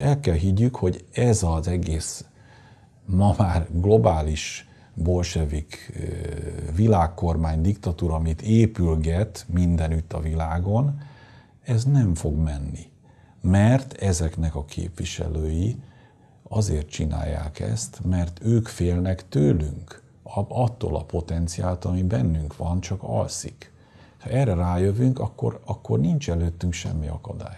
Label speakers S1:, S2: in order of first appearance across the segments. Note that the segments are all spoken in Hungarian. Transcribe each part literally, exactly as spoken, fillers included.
S1: El kell higgyük, hogy ez az egész ma már globális bolsevik világkormány diktatúra, amit épülget mindenütt a világon, ez nem fog menni. Mert ezeknek a képviselői azért csinálják ezt, mert ők félnek tőlünk, attól a potenciáltól, ami bennünk van, csak alszik. Ha erre rájövünk, akkor, akkor nincs előttünk semmi akadály.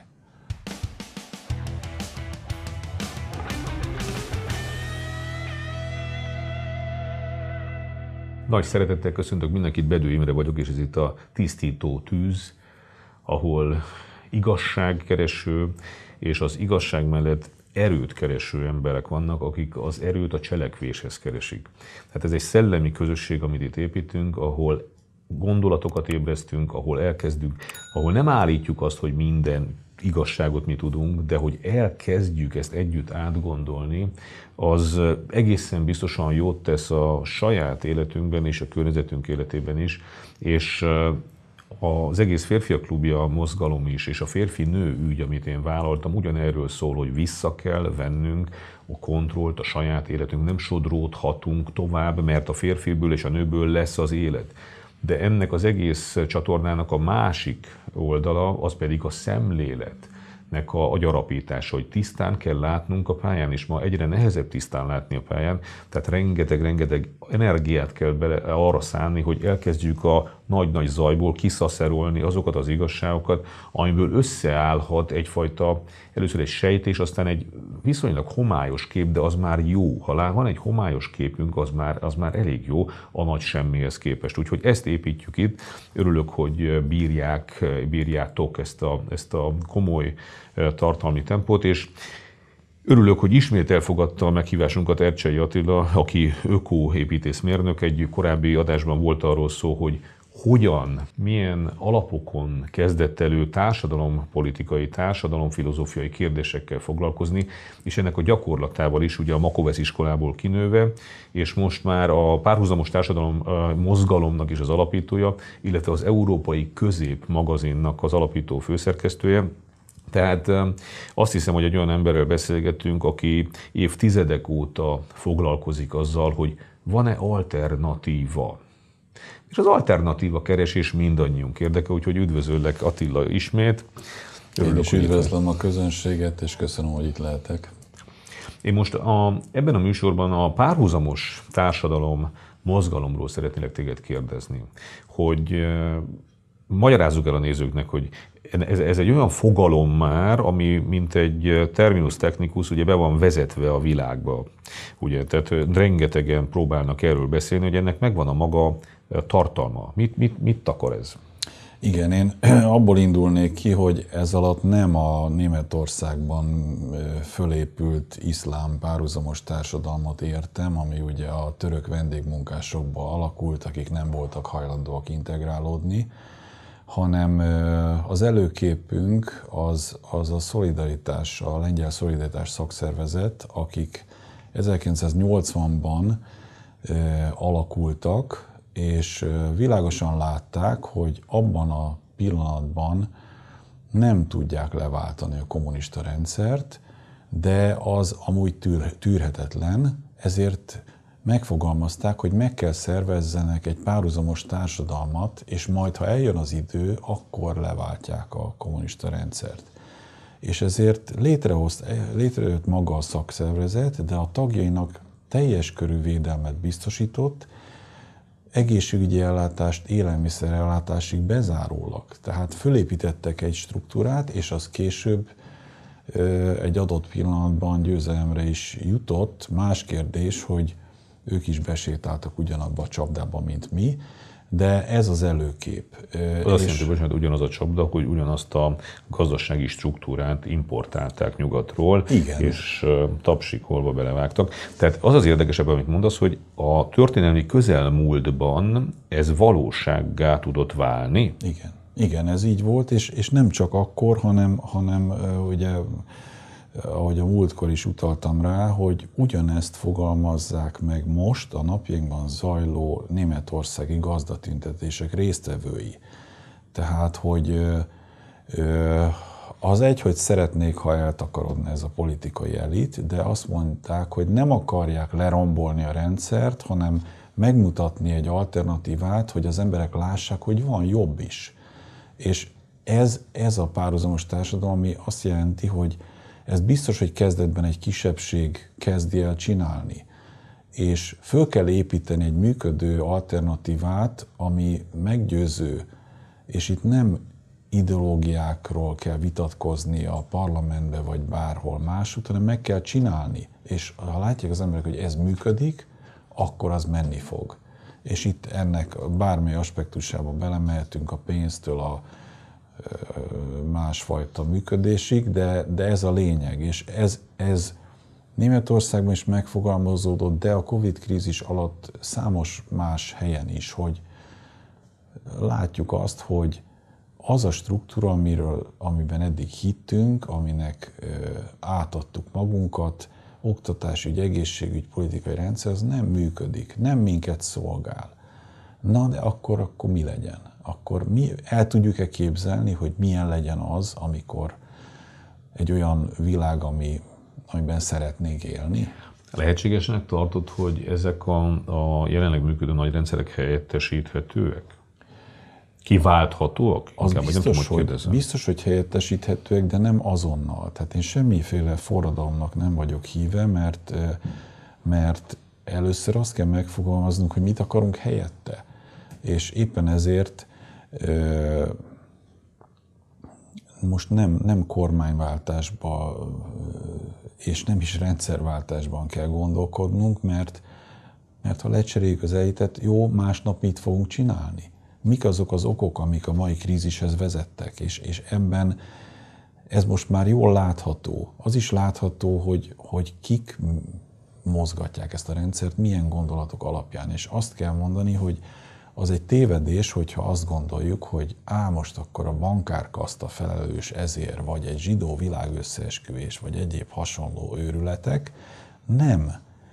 S2: Nagy szeretettel köszöntök mindenkit, Bedő Imre vagyok, és ez itt a Tisztító Tűz, ahol igazságkereső és az igazság mellett erőt kereső emberek vannak, akik az erőt a cselekvéshez keresik. Tehát ez egy szellemi közösség, amit itt építünk, ahol gondolatokat ébresztünk, ahol elkezdünk, ahol nem állítjuk azt, hogy minden igazságot mi tudunk, de hogy elkezdjük ezt együtt átgondolni, az egészen biztosan jót tesz a saját életünkben és a környezetünk életében is, és az egész Férfiak Klubja mozgalom is, és a férfi-nő ügy, amit én vállaltam, ugyanerről szól, hogy vissza kell vennünk a kontrollt a saját életünk, nem sodródhatunk tovább, mert a férfiből és a nőből lesz az élet. De ennek az egész csatornának a másik oldala, az pedig a szemléletnek a agyarapítása, hogy tisztán kell látnunk a pályán, és ma egyre nehezebb tisztán látni a pályán, tehát rengeteg-rengeteg energiát kell bele arra szánni, hogy elkezdjük a nagy-nagy zajból kiszaszerolni azokat az igazságokat, amiből összeállhat egyfajta, először egy sejtés, aztán egy viszonylag homályos kép, de az már jó. Ha van egy homályos képünk, az már, az már elég jó a nagy semmihez képest. Úgyhogy ezt építjük itt. Örülök, hogy bírják, bírjátok ezt a, ezt a komoly tartalmi tempót, és örülök, hogy ismét elfogadta a meghívásunkat Ercsei Attila, aki ökoépítészmérnök. Egy korábbi adásban volt arról szó, hogy hogyan, milyen alapokon kezdett elő társadalompolitikai, társadalomfilozófiai kérdésekkel foglalkozni, és ennek a gyakorlatával is, ugye a Makovec iskolából kinőve, és most már a párhuzamos társadalom mozgalomnak is az alapítója, illetve az Európai Közép magazinnak az alapító főszerkesztője. Tehát azt hiszem, hogy egy olyan emberrel beszélgetünk, aki évtizedek óta foglalkozik azzal, hogy van-e alternatíva. És az alternatíva keresés mindannyiunk érdeke, úgyhogy üdvözöllek, Attila, ismét.
S1: Örülök, Én is üdvözlöm a közönséget, és köszönöm, hogy itt lehetek.
S2: Én most a, ebben a műsorban a párhuzamos társadalom mozgalomról szeretnélek téged kérdezni, hogy e, magyarázzuk el a nézőknek, hogy ez, ez egy olyan fogalom már, ami mint egy terminus technicus ugye be van vezetve a világba. Ugye, tehát rengetegen próbálnak erről beszélni, hogy ennek megvan a maga tartalma. Mit, mit, mit akar ez?
S1: Igen, én abból indulnék ki, hogy ez alatt nem a Németországban fölépült iszlám párhuzamos társadalmat értem, ami ugye a török vendégmunkásokból alakult, akik nem voltak hajlandóak integrálódni, hanem az előképünk az, az a Szolidaritás, a Lengyel Szolidaritás szakszervezet, akik ezerkilencszáznyolcvanban alakultak, és világosan látták, hogy abban a pillanatban nem tudják leváltani a kommunista rendszert, de az amúgy tűr, tűrhetetlen, ezért megfogalmazták, hogy meg kell szervezzenek egy párhuzamos társadalmat, és majd, ha eljön az idő, akkor leváltják a kommunista rendszert. És ezért létrehozt, létrejött maga a szakszervezet, de a tagjainak teljes körű védelmet biztosított, egészségügyi ellátást, élelmiszerellátásig bezárólag. Tehát fölépítettek egy struktúrát, és az később egy adott pillanatban győzelemre is jutott. Más kérdés, hogy ők is besétáltak ugyanabba a csapdába, mint mi, de ez az előkép.
S2: Az azt jelenti, bocsánat, ugyanaz a csapda, hogy ugyanazt a gazdasági struktúrát importálták nyugatról, igen, és tapsikolva belevágtak. Tehát az az érdekesebb, amit mondasz, hogy a történelmi közelmúltban ez valósággá tudott válni.
S1: Igen, igen, ez így volt, és, és nem csak akkor, hanem, hanem ugye, ahogy a múltkor is utaltam rá, hogy ugyanezt fogalmazzák meg most a napjainkban zajló németországi gazdatüntetések résztvevői. Tehát, hogy az egy, hogy szeretnék, ha eltakarodna ez a politikai elit, de azt mondták, hogy nem akarják lerombolni a rendszert, hanem megmutatni egy alternatívát, hogy az emberek lássák, hogy van jobb is. És ez, ez a párhuzamos társadalom, ami azt jelenti, hogy ez biztos, hogy kezdetben egy kisebbség kezdi el csinálni. És föl kell építeni egy működő alternatívát, ami meggyőző, és itt nem ideológiákról kell vitatkozni a parlamentbe, vagy bárhol máshogy, hanem meg kell csinálni. És ha látják az emberek, hogy ez működik, akkor az menni fog. És itt ennek bármely aspektusába belemehetünk a pénztől a másfajta működésig, de, de ez a lényeg. És ez, ez Németországban is megfogalmazódott, de a Covid-krízis alatt számos más helyen is, hogy látjuk azt, hogy az a struktúra, amiről, amiben eddig hittünk, aminek ö, átadtuk magunkat, oktatásügy, egészségügy, politikai rendszer, az nem működik, nem minket szolgál. Na, de akkor, akkor mi legyen? Akkor mi el tudjuk-e képzelni, hogy milyen legyen az, amikor egy olyan világ, ami, amiben szeretnénk élni?
S2: Lehetségesnek tartod, hogy ezek a, a jelenleg működő nagy rendszerek helyettesíthetőek? Kiválthatóak?
S1: Az
S2: Inkább,
S1: biztos,
S2: tudom,
S1: hogy, biztos, hogy helyettesíthetőek, de nem azonnal. Tehát én semmiféle forradalomnak nem vagyok híve, mert, mert először azt kell megfogalmaznunk, hogy mit akarunk helyette. És éppen ezért most nem, nem kormányváltásba és nem is rendszerváltásban kell gondolkodnunk, mert, mert ha lecseréljük az elitet, jó, másnap mit fogunk csinálni? Mik azok az okok, amik a mai krízishez vezettek, és, és ebben ez most már jól látható. Az is látható, hogy, hogy kik mozgatják ezt a rendszert, milyen gondolatok alapján. És azt kell mondani, hogy az egy tévedés, hogyha azt gondoljuk, hogy á, most akkor a bankárkaszt a felelős ezért, vagy egy zsidó világösszeesküvés, vagy egyéb hasonló őrületek. Nem.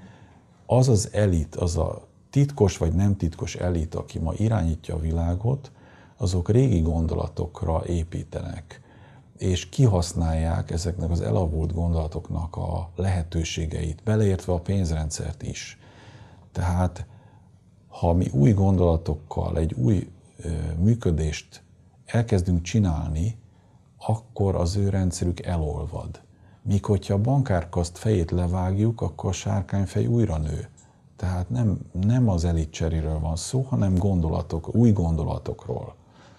S1: Az az elit, az a titkos vagy nem titkos elit, aki ma irányítja a világot, azok régi gondolatokra építenek, és kihasználják ezeknek az elavult gondolatoknak a lehetőségeit, beleértve a pénzrendszert is. Tehát, ha mi új gondolatokkal egy új ö, működést elkezdünk csinálni, akkor az ő rendszerük elolvad. Míg hogyha a bankárkaszt fejét levágjuk, akkor a sárkányfej újra nő. Tehát nem, nem az elit cseréről van szó, hanem gondolatok, új gondolatokról.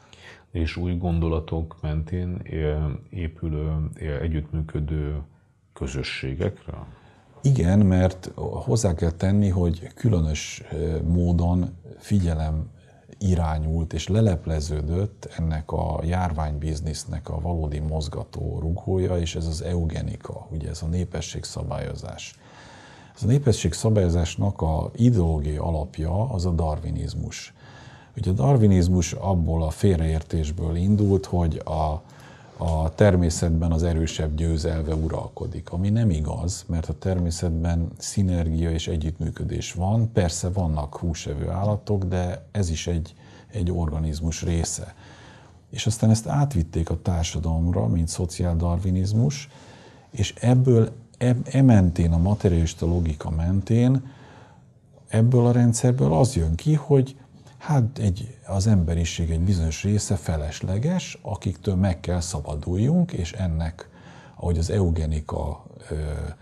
S2: És új gondolatok mentén épülő, együttműködő közösségekre?
S1: Igen, mert hozzá kell tenni, hogy különös módon figyelem irányult és lelepleződött ennek a járványbiznisznek a valódi mozgató rugója, és ez az eugenika, ugye ez a népességszabályozás. Ez a népességszabályozásnak a ideológiai alapja az a darwinizmus. Ugye a darwinizmus abból a félreértésből indult, hogy a, a természetben az erősebb győzelve uralkodik, ami nem igaz, mert a természetben szinergia és együttműködés van. Persze vannak húsevő állatok, de ez is egy, egy organizmus része. És aztán ezt átvitték a társadalomra, mint szociáldarwinizmus, és ebből e, e mentén, a materialista logika mentén, ebből a rendszerből az jön ki, hogy hát egy, az emberiség egy bizonyos része felesleges, akiktől meg kell szabaduljunk, és ennek, ahogy az eugenika ö,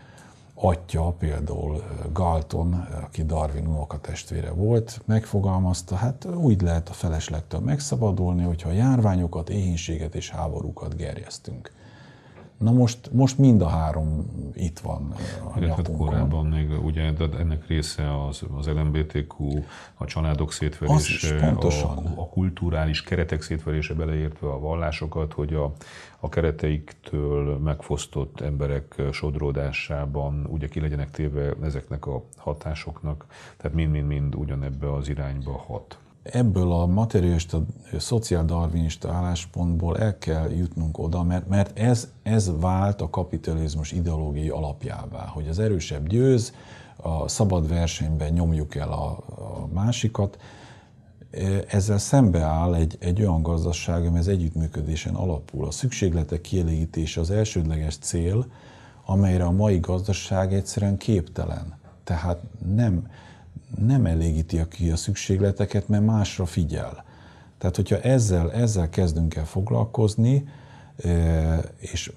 S1: atya, például Galton, aki Darwin unokatestvére volt, megfogalmazta, hát úgy lehet a feleslegtől megszabadulni, hogyha a járványokat, éhínséget és háborúkat gerjesztünk. Na most, most mind a három itt van a nyakunkon.
S2: Korábban még ugye ennek része az, az el em bé té kú, a családok szétverése, a, a kulturális keretek szétverése, beleértve a vallásokat, hogy a, a kereteiktől megfosztott emberek sodródásában ugye ki legyenek téve ezeknek a hatásoknak, tehát mind-mind-mind ugyanebbe az irányba hat.
S1: Ebből a materialista, szociáldarwinista álláspontból el kell jutnunk oda, mert, mert ez, ez vált a kapitalizmus ideológiai alapjává, hogy az erősebb győz, a szabad versenyben nyomjuk el a, a másikat, ezzel szembeáll egy, egy olyan gazdaság, ami az együttműködésen alapul. A szükségletek kielégítése az elsődleges cél, amelyre a mai gazdaság egyszerűen képtelen. Tehát nem, nem elégíti ki a szükségleteket, mert másra figyel. Tehát, hogyha ezzel, ezzel kezdünk el foglalkozni, és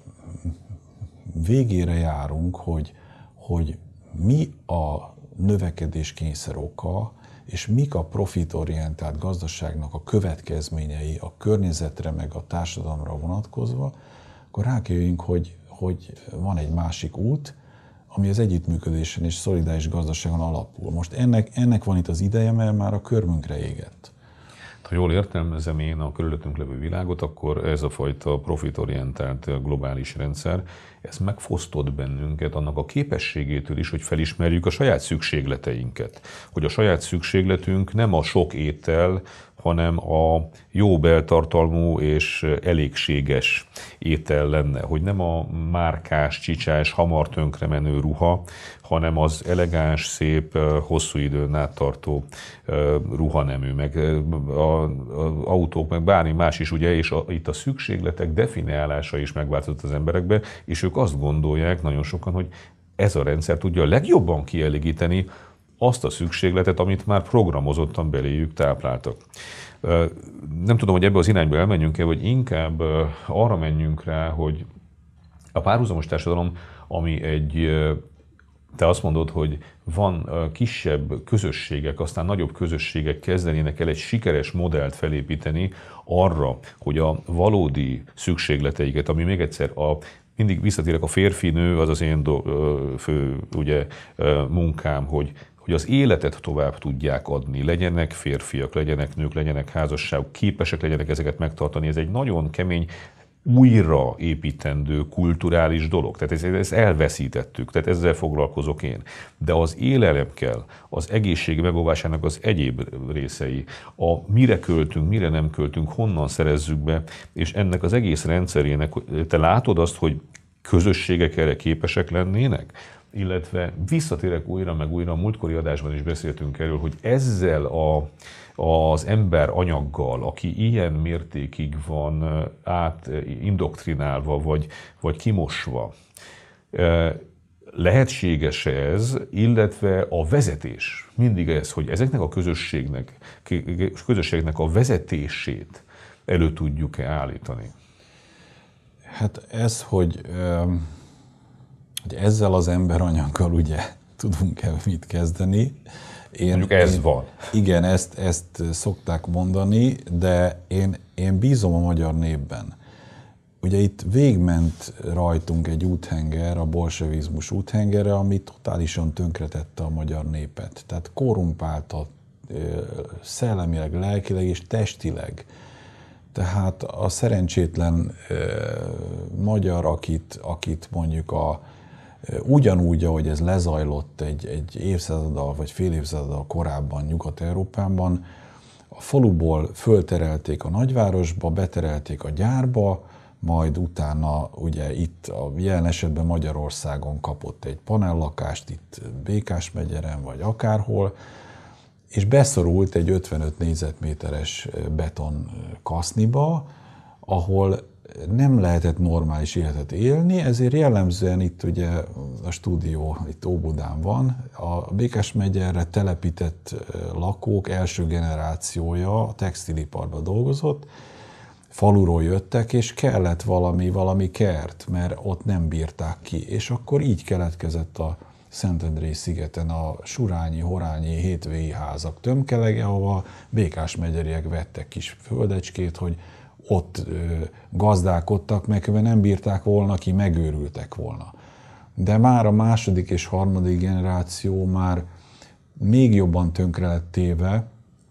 S1: végére járunk, hogy, hogy mi a növekedés kényszer oka, és mik a profitorientált gazdaságnak a következményei a környezetre meg a társadalomra vonatkozva, akkor rájöjjünk, hogy, hogy van egy másik út, ami az együttműködésen és szolidáris gazdaságon alapul. Most ennek, ennek van itt az ideje, mert már a körmünkre égett.
S2: Ha jól értelmezem én a körülöttünk levő világot, akkor ez a fajta profitorientált globális rendszer, ez megfosztott bennünket annak a képességétől is, hogy felismerjük a saját szükségleteinket. Hogy a saját szükségletünk nem a sok étel, hanem a jó beltartalmú és elégséges étel lenne. Hogy nem a márkás, csicsás, hamar tönkremenő ruha, hanem az elegáns, szép, hosszú időn át tartó ruhanemű, meg az autók, meg bármi más is, ugye, és a, itt a szükségletek definiálása is megváltozott az emberekbe, és ők azt gondolják nagyon sokan, hogy ez a rendszer tudja a legjobban kielégíteni azt a szükségletet, amit már programozottan beléjük tápláltak. Nem tudom, hogy ebbe az irányba elmenjünk-e, vagy inkább arra menjünk rá, hogy a párhuzamos társadalom, ami egy, te azt mondod, hogy van kisebb közösségek, aztán nagyobb közösségek kezdenének el egy sikeres modellt felépíteni arra, hogy a valódi szükségleteiket, ami még egyszer a mindig visszatérek, a férfi-nő, az az én do, fő ugye, munkám, hogy, hogy az életet tovább tudják adni, legyenek férfiak, legyenek nők, legyenek házasságok, képesek legyenek ezeket megtartani. Ez egy nagyon kemény, újraépítendő kulturális dolog. Tehát ezt, ezt elveszítettük, tehát ezzel foglalkozok én. De az élelem kell, az egészség megóvásának az egyéb részei, a mire költünk, mire nem költünk, honnan szerezzük be, és ennek az egész rendszerének, te látod azt, hogy közösségek erre képesek lennének? Illetve visszatérek újra, meg újra, a múltkori adásban is beszéltünk erről, hogy ezzel a az ember anyaggal, aki ilyen mértékig van átindoktrinálva, vagy, vagy kimosva, lehetséges ez, illetve a vezetés, mindig ez, hogy ezeknek a közösségnek, közösségnek a vezetését elő tudjuk-e állítani?
S1: Hát ez, hogy, hogy ezzel az emberanyaggal ugye tudunk-e mit kezdeni, Én,
S2: Mondjuk ez
S1: én,
S2: van.
S1: Igen, ezt, ezt szokták mondani, de én, én bízom a magyar népben. Ugye itt végment rajtunk egy úthenger, a bolsevizmus úthengere, ami totálisan tönkretette a magyar népet. Tehát korrumpálta szellemileg, lelkileg és testileg. Tehát a szerencsétlen magyar, akit, akit mondjuk a ugyanúgy, ahogy ez lezajlott egy, egy évszázaddal vagy fél évszázaddal korábban Nyugat-Európában, a faluból fölterelték a nagyvárosba, beterelték a gyárba, majd utána ugye itt a jelen esetben Magyarországon kapott egy panellakást, itt Békásmegyeren vagy akárhol, és beszorult egy ötvenöt négyzetméteres beton kaszniba, ahol nem lehetett normális életet élni, ezért jellemzően itt ugye a stúdió itt Óbudán van, a Békásmegyerre telepített lakók első generációja a textiliparban dolgozott, faluról jöttek, és kellett valami, valami kert, mert ott nem bírták ki. És akkor így keletkezett a Szentendrei szigeten a surányi, horányi, hétvégi házak tömkelege, ahova békásmegyeriek vettek kis földecskét, hogy ott gazdálkodtak, mert nem bírták volna ki, megőrültek volna. De már a második és harmadik generáció már még jobban tönkre lett téve,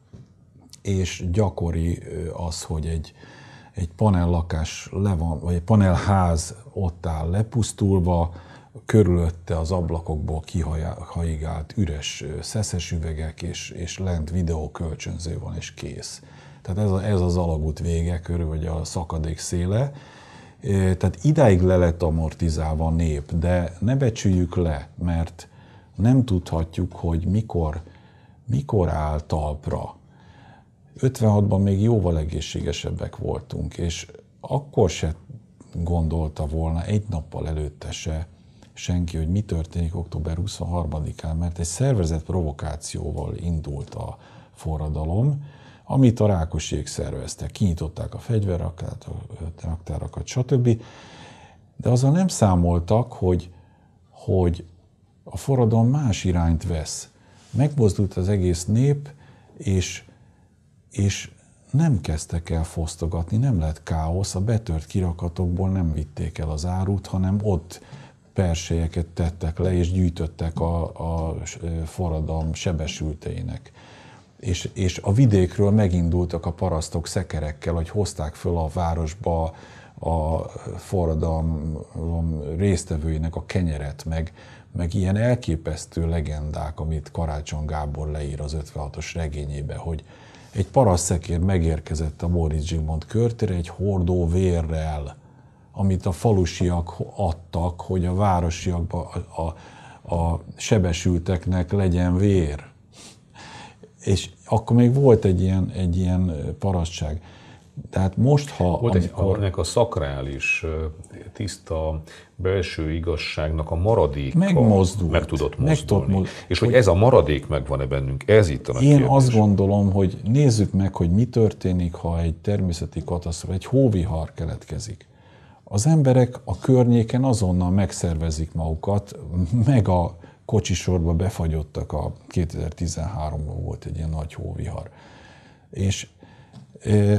S1: és gyakori az, hogy egy, egy panellakás le van, vagy egy panelház ott áll lepusztulva, körülötte az ablakokból kihaigált üres szeszes üvegek, és, és lent videókölcsönző van, és kész. Tehát ez, a, ez az alagút vége körül, vagy a szakadék széle. Tehát idáig le lett amortizálva a nép, de ne becsüljük le, mert nem tudhatjuk, hogy mikor, mikor áll talpra. ötvenhatban még jóval egészségesebbek voltunk, és akkor se gondolta volna egy nappal előtte se senki, hogy mi történik október huszonharmadikán, mert egy szervezett provokációval indult a forradalom, amit a Rákosiék szerveztek. Kinyitották a fegyverraktárakat, stb. De azzal nem számoltak, hogy, hogy a forradalom más irányt vesz. Megmozdult az egész nép, és, és nem kezdtek el fosztogatni, nem lett káosz, a betört kirakatokból nem vitték el az árut, hanem ott perselyeket tettek le, és gyűjtöttek a, a forradalom sebesülteinek. És, és a vidékről megindultak a parasztok szekerekkel, hogy hozták föl a városba a forradalom résztvevőinek a kenyeret, meg, meg ilyen elképesztő legendák, amit Karácsony Gábor leír az ötvenhatos regényébe, hogy egy parasztszekér megérkezett a Móricz Zsigmond körtére egy hordó vérrel, amit a falusiak adtak, hogy a városiakban a, a, a sebesülteknek legyen vér. És akkor még volt egy ilyen, egy ilyen parasztság. Tehát most, ha...
S2: Volt
S1: amikor...
S2: egy, ennek a szakrális, tiszta belső igazságnak a maradéka
S1: megmozdult,
S2: meg tudott mozdulni.
S1: Meg
S2: és hogy, hogy ez a maradék megvan-e bennünk, ez itt a nagy
S1: Én
S2: kérdés.
S1: azt gondolom, hogy nézzük meg, hogy mi történik, ha egy természeti katasztrófa, egy hóvihar keletkezik. Az emberek a környéken azonnal megszervezik magukat, meg a kocsisorba befagyottak, a kétezer-tizenháromban volt egy ilyen nagy hóvihar. És e,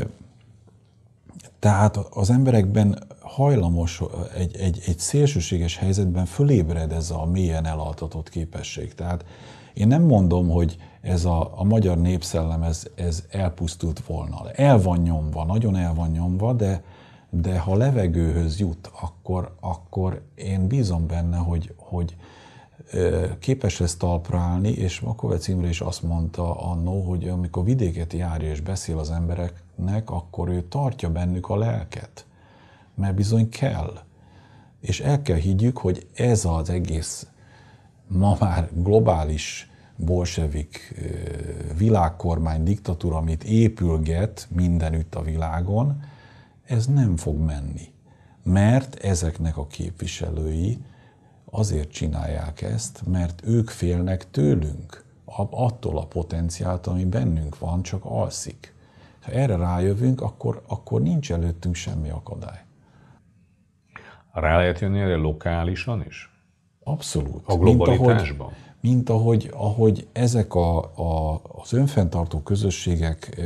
S1: tehát az emberekben hajlamos egy, egy, egy szélsőséges helyzetben fölébred ez a mélyen elaltatott képesség. Tehát én nem mondom, hogy ez a, a magyar népszellem ez, ez elpusztult volna. El van nyomva, nagyon el van nyomva, de de ha levegőhöz jut, akkor, akkor én bízom benne, hogy, hogy képes lesz talpra állni, és Makovec Imre is azt mondta annó, hogy amikor vidéket járja és beszél az embereknek, akkor ő tartja bennük a lelket, mert bizony kell. És el kell higgyük, hogy ez az egész ma már globális bolsevik világkormány diktatúra, amit épülget mindenütt a világon, ez nem fog menni, mert ezeknek a képviselői azért csinálják ezt, mert ők félnek tőlünk, attól a potenciált, ami bennünk van, csak alszik. Ha erre rájövünk, akkor, akkor nincs előttünk semmi akadály.
S2: Rá lehet jönni erre lokálisan is?
S1: Abszolút.
S2: A globalitásban?
S1: Mint ahogy, mint ahogy, ahogy ezek a, a, az önfenntartó közösségek,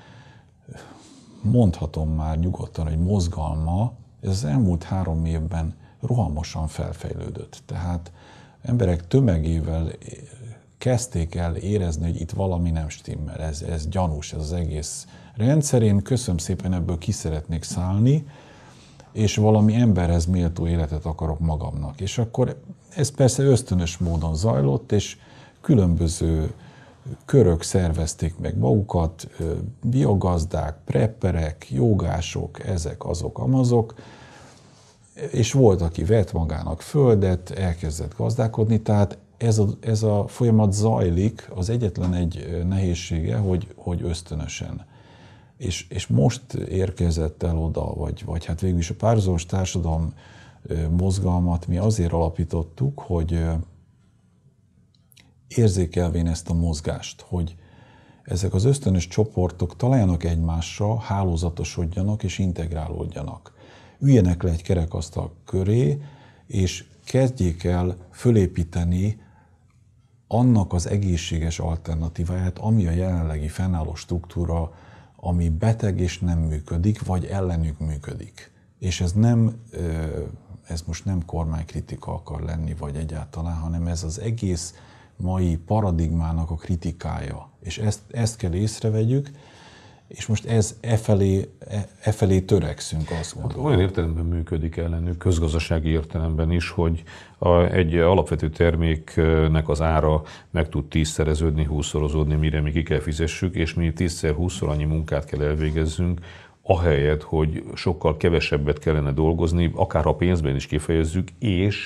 S1: mondhatom már nyugodtan, hogy mozgalma, ez az elmúlt három évben rohamosan felfejlődött. Tehát emberek tömegével kezdték el érezni, hogy itt valami nem stimmel, ez, ez gyanús, ez az egész rendszer. Én köszönöm szépen, ebből ki szeretnék szállni, és valami emberhez méltó életet akarok magamnak. És akkor ez persze ösztönös módon zajlott, és különböző körök szervezték meg magukat, biogazdák, prepperek, jogások, ezek, azok, amazok, és volt, aki vett magának földet, elkezdett gazdálkodni, tehát ez a, ez a folyamat zajlik, az egyetlen egy nehézsége, hogy, hogy ösztönösen. És, és most érkezett el oda, vagy, vagy hát végül is a párhuzamos társadalom mozgalmat mi azért alapítottuk, hogy érzékelvén ezt a mozgást, hogy ezek az ösztönös csoportok találjanak egymással, hálózatosodjanak és integrálódjanak. Üljenek le egy kerekasztal köré, és kezdjék el fölépíteni annak az egészséges alternatíváját, ami a jelenlegi fennálló struktúra, ami beteg és nem működik, vagy ellenük működik. És ez nem, ez most nem kormánykritika akar lenni, vagy egyáltalán, hanem ez az egész mai paradigmának a kritikája. És ezt, ezt kell észrevegyük, és most ez e felé, e, e felé törekszünk, azt gondolom.
S2: Olyan értelemben működik ellenük, közgazdasági értelemben is, hogy a, egy alapvető terméknek az ára meg tud tízszereződni, húszszorozódni, mire mi ki kell fizessük, és mi tízszer, húszszor annyi munkát kell elvégezzünk, ahelyett, hogy sokkal kevesebbet kellene dolgozni, akár a pénzben is kifejezzük, és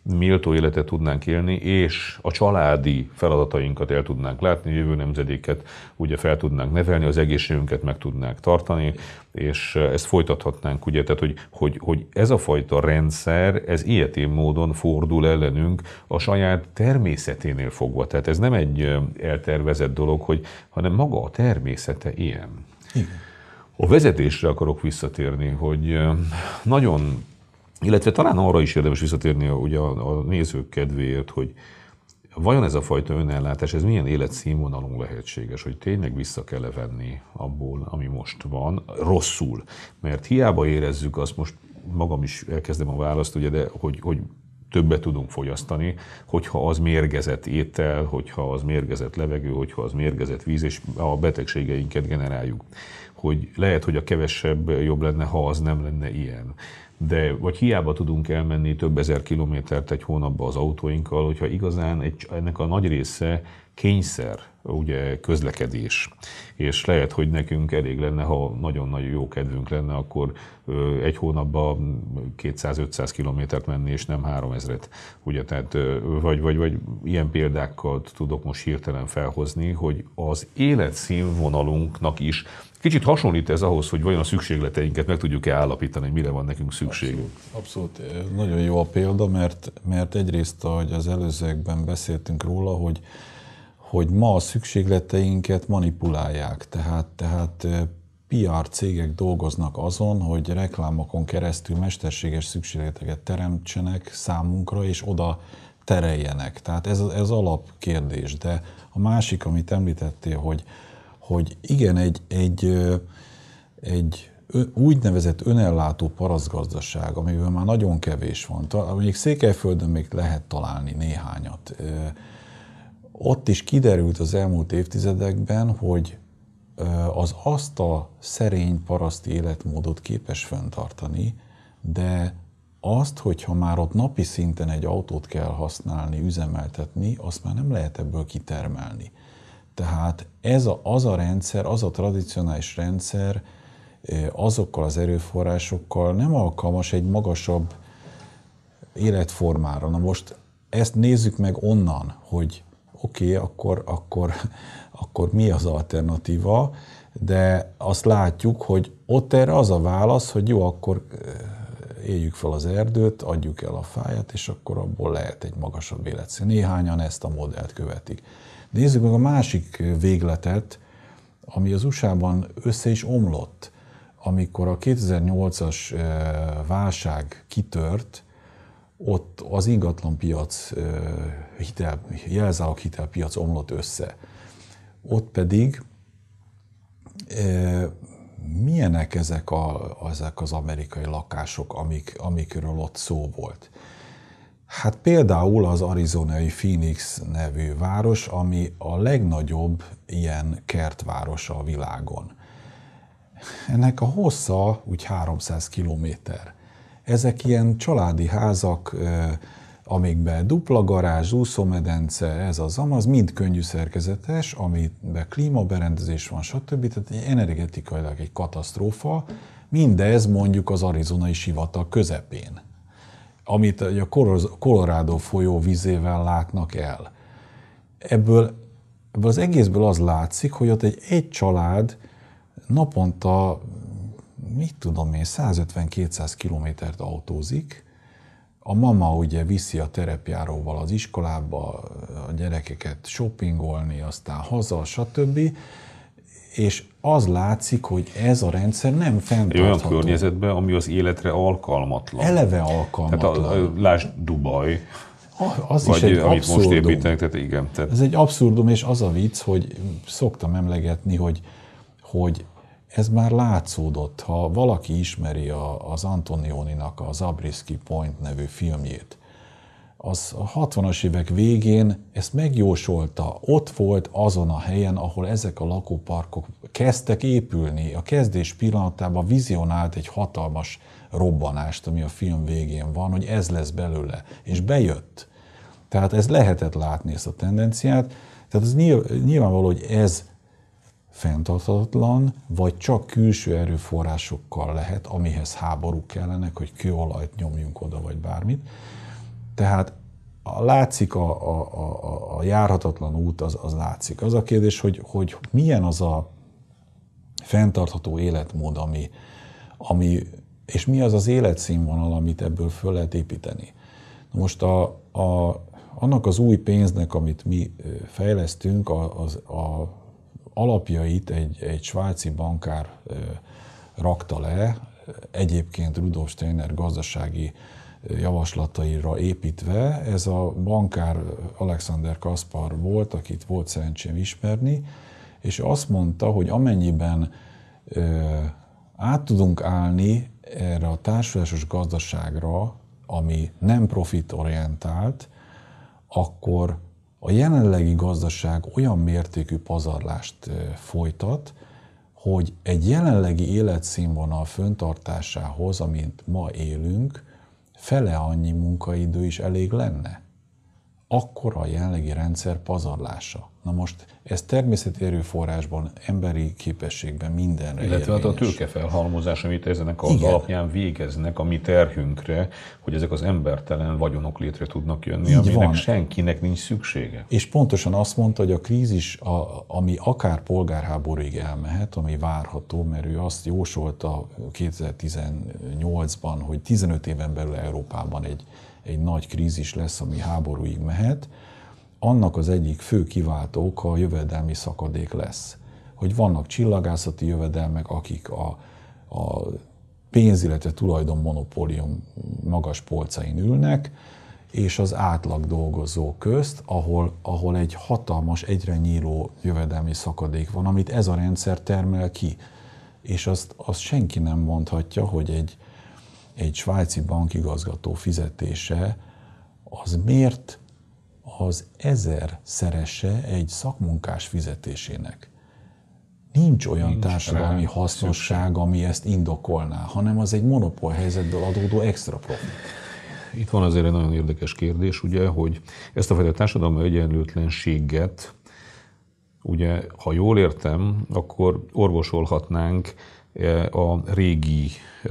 S2: méltó életet tudnánk élni, és a családi feladatainkat el tudnánk látni, jövő nemzedéket ugye fel tudnánk nevelni, az egészségünket meg tudnánk tartani, és ezt folytathatnánk, ugye, tehát hogy, hogy, hogy ez a fajta rendszer, ez ilyetén módon fordul ellenünk a saját természeténél fogva. Tehát ez nem egy eltervezett dolog, hogy, hanem maga a természete ilyen. Igen. A vezetésre akarok visszatérni, hogy nagyon, illetve talán arra is érdemes visszatérni ugye a, a nézők kedvéért, hogy vajon ez a fajta önellátás, ez milyen életszínvonalon lehetséges, hogy tényleg vissza kell venni abból, ami most van, rosszul. Mert hiába érezzük azt, most magam is elkezdem a választ, ugye, de hogy, hogy többet tudunk fogyasztani, hogyha az mérgezett étel, hogyha az mérgezett levegő, hogyha az mérgezett víz, és a betegségeinket generáljuk. Hogy lehet, hogy a kevesebb jobb lenne, ha az nem lenne ilyen. De vagy hiába tudunk elmenni több ezer kilométert egy hónapba az autóinkkal, hogyha igazán egy, ennek a nagy része kényszer, ugye közlekedés. És lehet, hogy nekünk elég lenne, ha nagyon-nagyon jó kedvünk lenne, akkor egy hónapban kétszáz-ötszáz kilométert menni, és nem háromezret. Ugye, tehát, vagy, vagy, vagy ilyen példákat tudok most hirtelen felhozni, hogy az életszínvonalunknak is kicsit hasonlít ez ahhoz, hogy vajon a szükségleteinket meg tudjuk-e állapítani, hogy mire van nekünk szükségünk.
S1: Abszolút, abszolút. Nagyon jó a példa, mert, mert egyrészt, ahogy az előzőekben beszéltünk róla, hogy, hogy ma a szükségleteinket manipulálják. Tehát, tehát pé er cégek dolgoznak azon, hogy reklámokon keresztül mesterséges szükségleteket teremtsenek számunkra, és oda tereljenek. Tehát ez, ez alapkérdés. De a másik, amit említettél, hogy hogy igen, egy, egy, egy úgynevezett önellátó parasztgazdaság, amiben már nagyon kevés van, még Székelyföldön még lehet találni néhányat. Ott is kiderült az elmúlt évtizedekben, hogy az azt a szerény paraszti életmódot képes fenntartani, de azt, hogyha már ott napi szinten egy autót kell használni, üzemeltetni, azt már nem lehet ebből kitermelni. Tehát ez a, az a rendszer, az a tradicionális rendszer azokkal az erőforrásokkal nem alkalmas egy magasabb életformára. Na most ezt nézzük meg onnan, hogy oké, okay, akkor, akkor, akkor mi az alternatíva, de azt látjuk, hogy ott erre az a válasz, hogy jó, akkor éljük fel az erdőt, adjuk el a fáját, és akkor abból lehet egy magasabb életszín. Néhányan ezt a modellt követik. Nézzük meg a másik végletet, ami az u es á-ban össze is omlott. Amikor a kétezer-nyolcas válság kitört, ott az ingatlanpiac, hitel, jelzálog hitelpiac omlott össze. Ott pedig milyenek ezek, a, ezek az amerikai lakások, amik, amikről ott szó volt? Hát például az arizonai Phoenix nevű város, ami a legnagyobb ilyen kertváros a világon. Ennek a hossza úgy háromszáz kilométer. Ezek ilyen családi házak, amikben dupla garázs, úszómedence, ez az amaz, mind könnyű szerkezetes, amiben klímaberendezés van, stb. Tehát energetikailag egy katasztrófa, mindez mondjuk az arizonai sivatag közepén, amit a Colorado folyó vizével látnak el. Ebből, ebből az egészből az látszik, hogy ott egy, egy család naponta, mit tudom én, százötven-kétszáz kilométert autózik, a mama ugye viszi a terepjáróval az iskolába a gyerekeket shoppingolni, aztán haza, stb. És az látszik, hogy ez a rendszer nem fenntartható.
S2: Olyan környezetben, ami az életre alkalmatlan.
S1: Eleve alkalmatlan.
S2: Tehát a, a, lásd Dubaj,
S1: az
S2: vagy
S1: is egy
S2: amit
S1: abszurdum.
S2: most építenek, tehát igen. Tehát...
S1: Ez egy abszurdum, és az a vicc, hogy szoktam emlegetni, hogy, hogy ez már látszódott. Ha valaki ismeri a, az Antonioninak a Zabriskie Point nevű filmjét, az a hatvanas évek végén ezt megjósolta, ott volt azon a helyen, ahol ezek a lakóparkok kezdtek épülni. A kezdés pillanatában vizionált egy hatalmas robbanást, ami a film végén van, hogy ez lesz belőle, és bejött. Tehát ez lehetett látni, ezt a tendenciát. Tehát ez nyilvánvaló, hogy ez fenntarthatatlan, vagy csak külső erőforrásokkal lehet, amihez háborúk kellenek, hogy kőolajt nyomjunk oda, vagy bármit. Tehát a, látszik a, a, a, a járhatatlan út, az, az látszik. Az a kérdés, hogy, hogy milyen az a fenntartható életmód, ami, ami, és mi az az életszínvonal, amit ebből föl lehet építeni. Most a, a, annak az új pénznek, amit mi fejlesztünk, az, a alapjait egy, egy svájci bankár rakta le, egyébként Rudolf Steiner gazdasági javaslataira építve. Ez a bankár Alexander Kaspar volt, akit volt szerencsém ismerni, és azt mondta, hogy amennyiben ö, át tudunk állni erre a társulásos gazdaságra, ami nem profitorientált, akkor a jelenlegi gazdaság olyan mértékű pazarlást folytat, hogy egy jelenlegi életszínvonal föntartásához, amint ma élünk, fele annyi munkaidő is elég lenne. Akkor a jelenlegi rendszer pazarlása. Na most ez természeti erőforrásban, emberi képességben mindenre
S2: illetve
S1: érvényes.
S2: a tőkefelhalmozás, amit ezenek az
S1: Igen.
S2: alapján végeznek a mi terhünkre, hogy ezek az embertelen vagyonok létre tudnak jönni,
S1: Így
S2: aminek
S1: van.
S2: senkinek nincs szüksége.
S1: És pontosan azt mondta, hogy a krízis, a, ami akár polgárháborúig elmehet, ami várható, mert ő azt jósolta kétezer-tizennyolcban, hogy tizenöt éven belül Európában egy, egy nagy krízis lesz, ami háborúig mehet, annak az egyik fő kiváltó oka a jövedelmi szakadék lesz. Hogy vannak csillagászati jövedelmek, akik a, a pénz, illetve tulajdon monopólium magas polcain ülnek, és az átlag dolgozó közt, ahol, ahol egy hatalmas, egyre nyíló jövedelmi szakadék van, amit ez a rendszer termel ki. És azt, azt senki nem mondhatja, hogy egy, egy svájci bankigazgató fizetése az miért az ezerszerese egy szakmunkás fizetésének. Nincs olyan Nincs társadalmi hasznosság, szükség. ami ezt indokolná, hanem az egy monopól helyzetből adódó extra profit.
S2: Itt van azért egy nagyon érdekes kérdés, ugye, hogy ezt a fajta társadalmi egyenlőtlenséget, ugye, ha jól értem, akkor orvosolhatnánk a régi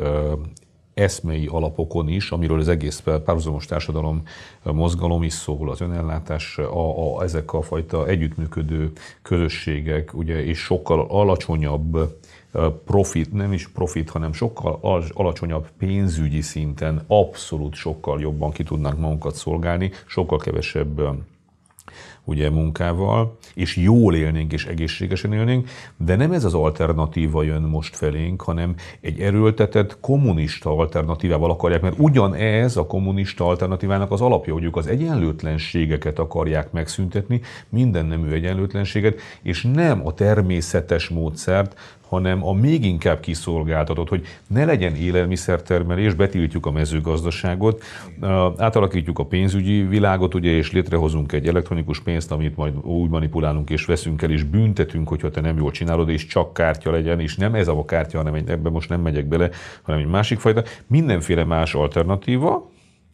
S2: eszmei alapokon is, amiről az egész párhuzamos társadalom mozgalom is szól, az önellátás, a, a, ezek a fajta együttműködő közösségek, ugye, és sokkal alacsonyabb profit, nem is profit, hanem sokkal alacsonyabb pénzügyi szinten abszolút sokkal jobban ki tudnánk magunkat szolgálni, sokkal kevesebb ugye munkával, és jól élnénk és egészségesen élnénk, de nem ez az alternatíva jön most felénk, hanem egy erőltetett kommunista alternatívával akarják, mert ugyanez a kommunista alternatívának az alapja, hogy ők az egyenlőtlenségeket akarják megszüntetni, minden nemű egyenlőtlenséget, és nem a természetes módszert, hanem a még inkább kiszolgáltatott, hogy ne legyen élelmiszertermelés, betiltjuk a mezőgazdaságot, átalakítjuk a pénzügyi világot, ugye, és létrehozunk egy elektronikus pénzt, amit majd úgy manipulálunk és veszünk el, és büntetünk, hogyha te nem jól csinálod, és csak kártya legyen, és nem ez a kártya, hanem ebben most nem megyek bele, hanem egy másik fajta, mindenféle más alternatíva,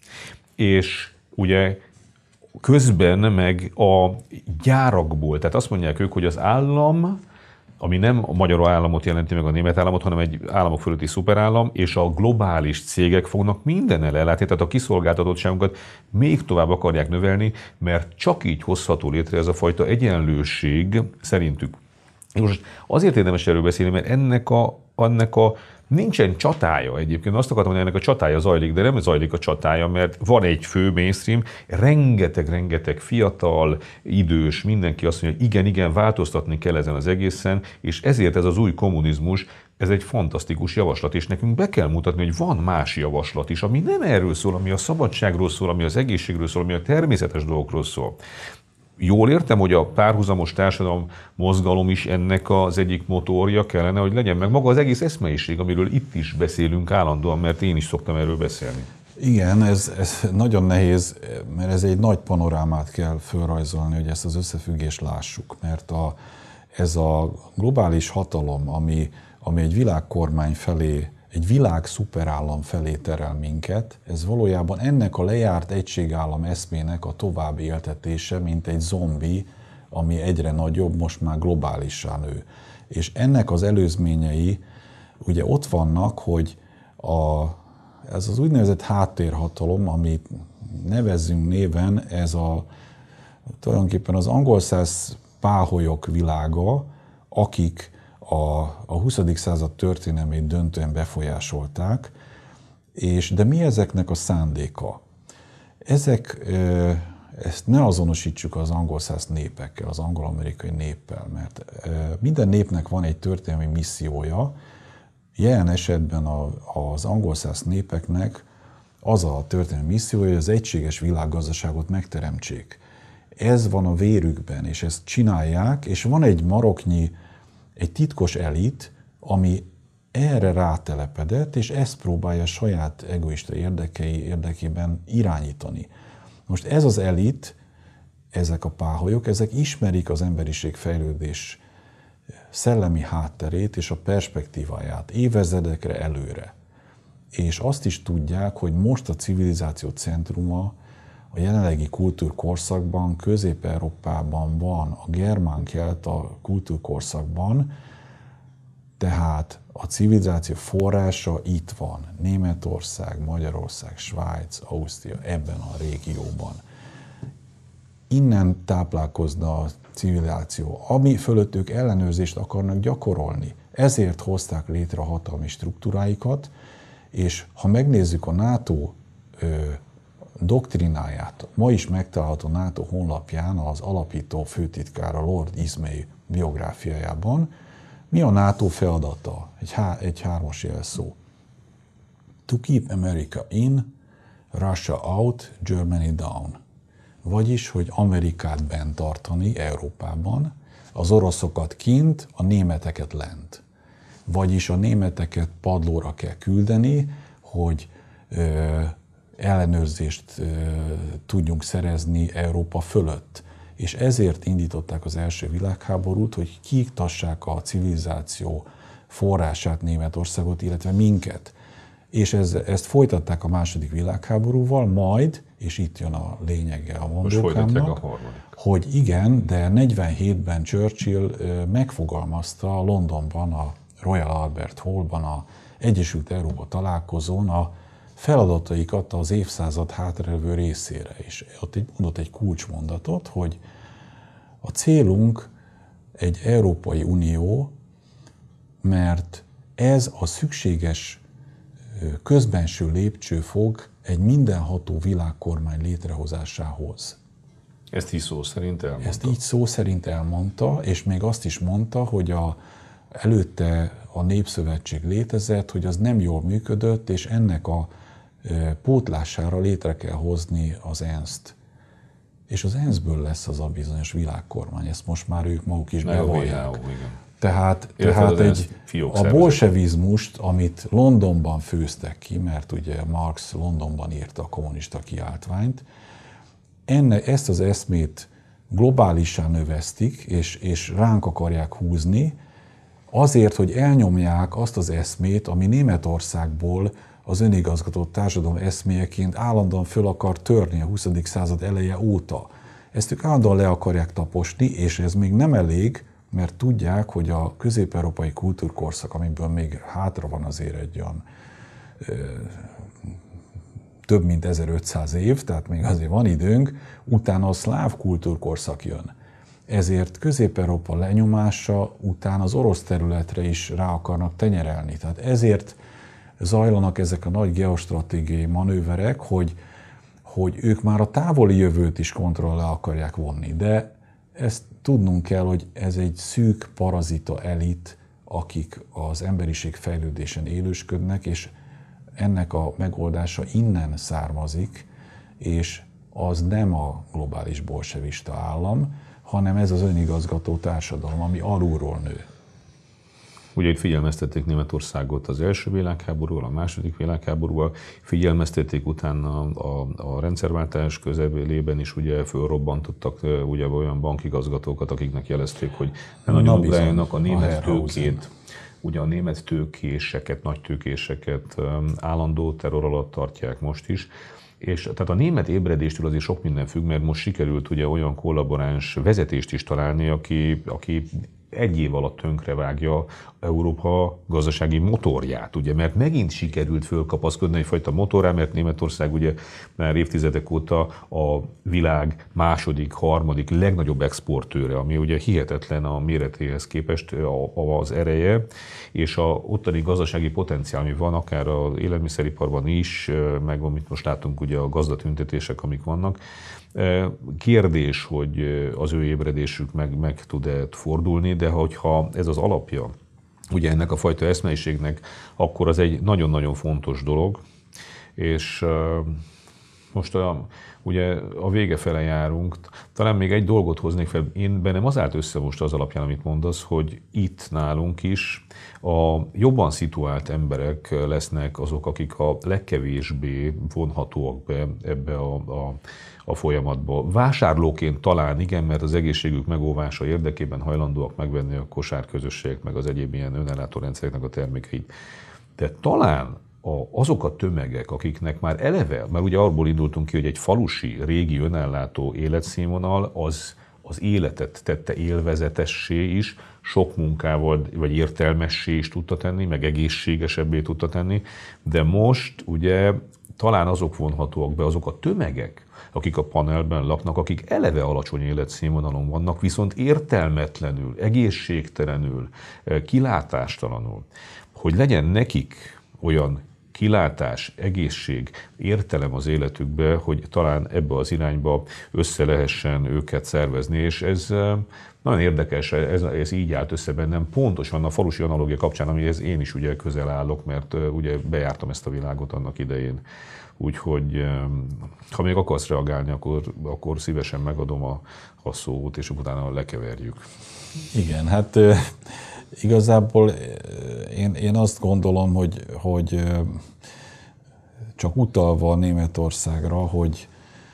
S2: és ugye közben meg a gyárakból, tehát azt mondják ők, hogy az állam, ami nem a magyar államot jelenti meg a német államot, hanem egy államok fölötti szuperállam, és a globális cégek fognak mindennel ellátni, tehát a kiszolgáltatottságunkat még tovább akarják növelni, mert csak így hozható létre ez a fajta egyenlőség szerintük. Most azért érdemes erről beszélni, mert ennek a, ennek a nincsen csatája egyébként. Azt akartam, hogy ennek a csatája zajlik, de nem zajlik a csatája, mert van egy fő mainstream, rengeteg-rengeteg fiatal, idős, mindenki azt mondja, hogy igen, igen, változtatni kell ezen az egészen, és ezért ez az új kommunizmus, ez egy fantasztikus javaslat, és nekünk be kell mutatni, hogy van más javaslat is, ami nem erről szól, ami a szabadságról szól, ami az egészségről szól, ami a természetes dolgokról szól. Jól értem, hogy a párhuzamos társadalom mozgalom is ennek az egyik motorja kellene, hogy legyen, meg maga az egész eszmeiség, amiről itt is beszélünk állandóan, mert én is szoktam erről beszélni.
S1: Igen, ez, ez nagyon nehéz, mert ez egy nagy panorámát kell fölrajzolni, hogy ezt az összefüggést lássuk, mert a, ez a globális hatalom, ami, ami egy világkormány felé, egy világ szuperállam felé terel minket, ez valójában ennek a lejárt egységállam eszmének a tovább éltetése, mint egy zombi, ami egyre nagyobb, most már globálissá nő. És ennek az előzményei ugye ott vannak, hogy a, ez az úgynevezett háttérhatalom, amit nevezzünk néven, ez a tulajdonképpen az angolszász páholyok világa, akik a, a huszadik század történelmét döntően befolyásolták, és de mi ezeknek a szándéka? Ezek, ezt ne azonosítsuk az angolszász népekkel, az angol-amerikai néppel, mert minden népnek van egy történelmi missziója. Jelen esetben az angolszász népeknek az a történelmi missziója, hogy az egységes világgazdaságot megteremtsék. Ez van a vérükben, és ezt csinálják, és van egy maroknyi, egy titkos elit, ami erre rátelepedett, és ezt próbálja saját egoista érdekei érdekében irányítani. Most ez az elit, ezek a páholyok, ezek ismerik az emberiség fejlődés szellemi hátterét és a perspektíváját évezredekre előre. És azt is tudják, hogy most a civilizáció centruma a jelenlegi kultúrkorszakban, Közép-Európában van, a germán-kelta kultúrkorszakban, tehát a civilizáció forrása itt van. Németország, Magyarország, Svájc, Ausztria, ebben a régióban. Innen táplálkozna a civilizáció, ami fölött ők ellenőrzést akarnak gyakorolni. Ezért hozták létre a hatalmi struktúráikat, és ha megnézzük a NATO ö, doktrináját, ma is megtalálható NATO honlapján az alapító főtitkára Lord Ismay biográfiájában, mi a NATO feladata? Egy, há, egy hármas jelszó. To keep America in, Russia out, Germany down. Vagyis, hogy Amerikát bent tartani Európában, az oroszokat kint, a németeket lent. Vagyis a németeket padlóra kell küldeni, hogy ö, ellenőrzést ö, tudjunk szerezni Európa fölött. És ezért indították az első világháborút, hogy kiiktassák a civilizáció forrását, Németországot, illetve minket. És ez, ezt folytatták a második világháborúval, majd, és itt jön a lényege a mondókámnak, hogy igen, de negyvenhétben Churchill megfogalmazta Londonban, a Royal Albert Hallban, a Egyesült Európa találkozón a feladataikat az évszázad hátralévő részére. És ott egy, mondott egy kulcsmondatot, hogy a célunk egy Európai Unió, mert ez a szükséges közbenső lépcsőfok egy mindenható világkormány létrehozásához.
S2: Ezt így szó szerint elmondta?
S1: Ezt így szó szerint elmondta, és még azt is mondta, hogy a, előtte a Népszövetség létezett, hogy az nem jól működött, és ennek a pótlására létre kell hozni az ENSZ-t. És az ENSZ-ből lesz az a bizonyos világkormány, ezt most már ők maguk is bevallják. Tehát, tehát egy, a bolsevizmust, amit Londonban főztek ki, mert ugye Marx Londonban írta a kommunista kiáltványt, enne, ezt az eszmét globálisan növesztik, és, és ránk akarják húzni, azért, hogy elnyomják azt az eszmét, ami Németországból az önigazgató társadalom eszméjeként állandóan föl akar törni a huszadik század eleje óta. Ezt ők állandóan le akarják taposni, és ez még nem elég, mert tudják, hogy a közép-európai kultúrkorszak, amiből még hátra van azért egy olyan ö, több mint ezerötszáz év, tehát még azért van időnk, utána a szláv kultúrkorszak jön. Ezért Közép-Európa lenyomása után az orosz területre is rá akarnak tenyerelni. Tehát ezért zajlanak ezek a nagy geostratégiai manőverek, hogy, hogy ők már a távoli jövőt is kontroll alá akarják vonni. De ezt tudnunk kell, hogy ez egy szűk parazita elit, akik az emberiség fejlődésen élősködnek, és ennek a megoldása innen származik, és az nem a globális bolsevista állam, hanem ez az önigazgató társadalom, ami alulról nő.
S2: Ugye itt figyelmeztették Németországot az első világháborúval, a második világháborúval, figyelmeztették utána a, a rendszerváltás közelében is, ugye fölrobbantottak ugye olyan bankigazgatókat, akiknek jelezték, hogy nem nagyon ugráljanak a német tőkét, ugye a német tőkéseket, nagy tőkéseket állandó terror alatt tartják most is. És tehát a német ébredéstől azért sok minden függ, mert most sikerült ugye olyan kollaboráns vezetést is találni, aki, aki egy év alatt tönkrevágja Európa gazdasági motorját, ugye, mert megint sikerült fölkapaszkodni egyfajta motorrá, mert Németország ugye már évtizedek óta a világ második, harmadik legnagyobb exportőre, ami ugye hihetetlen a méretéhez képest az ereje, és a ottani gazdasági potenciál, ami van, akár az élelmiszeriparban is, meg amit most látunk, ugye a gazdatüntetések, amik vannak. Kérdés, hogy az ő ébredésük meg, meg tud-e fordulni, de hogyha ez az alapja ugye ennek a fajta eszmeiségnek, akkor az egy nagyon-nagyon fontos dolog, és most a, ugye a vége fele járunk. Talán még egy dolgot hoznék fel. Én bennem az állt össze most az alapján, amit mondasz, hogy itt nálunk is a jobban szituált emberek lesznek azok, akik a legkevésbé vonhatóak be ebbe a, a, a folyamatba. Vásárlóként talán igen, mert az egészségük megóvása érdekében hajlandóak megvenni a kosárközösségek, meg az egyéb ilyen önellátó rendszereknek a termékeit. De talán A, azok a tömegek, akiknek már eleve, mert ugye abból indultunk ki, hogy egy falusi, régi önellátó életszínvonal az az életet tette élvezetessé is, sok munkával vagy értelmessé is tudta tenni, meg egészségesebbé tudta tenni, de most ugye talán azok vonhatóak be, azok a tömegek, akik a panelben laknak, akik eleve alacsony életszínvonalon vannak, viszont értelmetlenül, egészségtelenül, kilátástalanul, hogy legyen nekik olyan kilátás, egészség, értelem az életükbe, hogy talán ebbe az irányba össze lehessen őket szervezni, és ez nagyon érdekes, ez, ez így állt össze bennem, pontosan a falusi analógia kapcsán, amihez én is ugye közel állok, mert ugye bejártam ezt a világot annak idején. Úgyhogy ha még akarsz reagálni, akkor, akkor szívesen megadom a, a szót, és utána lekeverjük.
S1: Igen, hát igazából én, én azt gondolom, hogy, hogy csak utalva Németországra, hogy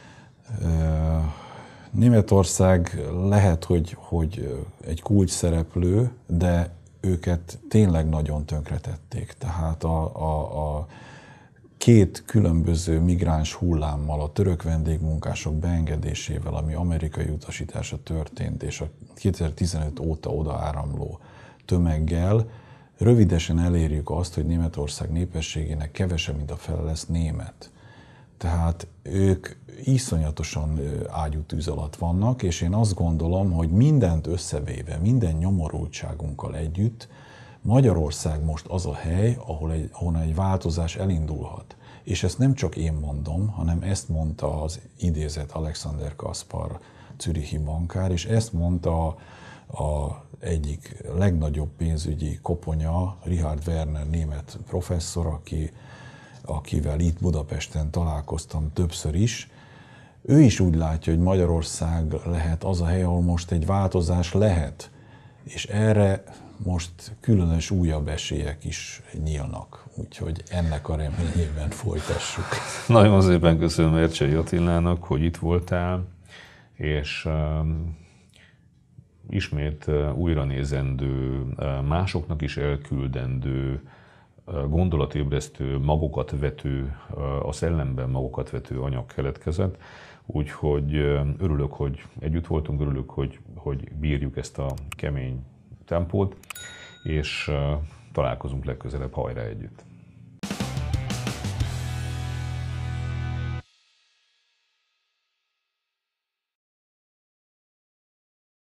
S1: Németország lehet, hogy, hogy egy kulcs szereplő, de őket tényleg nagyon tönkretették. Tehát a, a, a két különböző migráns hullámmal, a török vendégmunkások beengedésével, ami amerikai utasítása történt, és a kétezer-tizenöt óta oda áramló tömeggel, rövidesen elérjük azt, hogy Németország népességének kevesebb, mint a fele lesz német. Tehát ők iszonyatosan ágyútűz alatt vannak, és én azt gondolom, hogy mindent összevéve, minden nyomorultságunkkal együtt, Magyarország most az a hely, ahol egy, ahol egy változás elindulhat. És ezt nem csak én mondom, hanem ezt mondta az idézett Alexander Kaspar, zürichi bankár, és ezt mondta a, a egyik legnagyobb pénzügyi koponya, Richard Werner, német professzor, aki, akivel itt Budapesten találkoztam többször is. Ő is úgy látja, hogy Magyarország lehet az a hely, ahol most egy változás lehet, és erre most különös újabb esélyek is nyílnak, úgyhogy ennek a reményében folytassuk.
S2: Nagyon szépen köszönöm Ercsei Attilának, hogy itt voltál, és um, ismét uh, újra nézendő, uh, másoknak is elküldendő, uh, gondolatébresztő, magokat vető, uh, a szellemben magokat vető anyag keletkezett, úgyhogy uh, örülök, hogy együtt voltunk, örülök, hogy, hogy bírjuk ezt a kemény tempót, és uh, találkozunk legközelebb, hajrá együtt!